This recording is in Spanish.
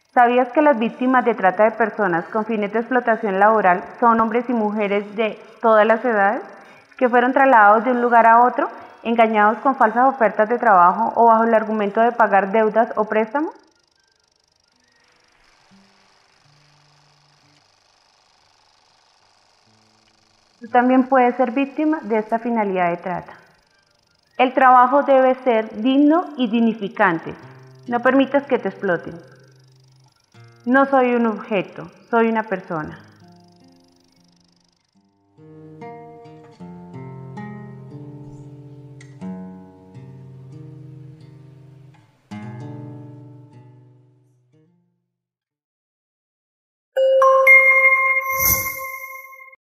¿Sabías que las víctimas de trata de personas con fines de explotación laboral son hombres y mujeres de todas las edades que fueron trasladados de un lugar a otro, engañados con falsas ofertas de trabajo o bajo el argumento de pagar deudas o préstamos? Tú también puedes ser víctima de esta finalidad de trata. El trabajo debe ser digno y dignificante. No permitas que te exploten. No soy un objeto, soy una persona.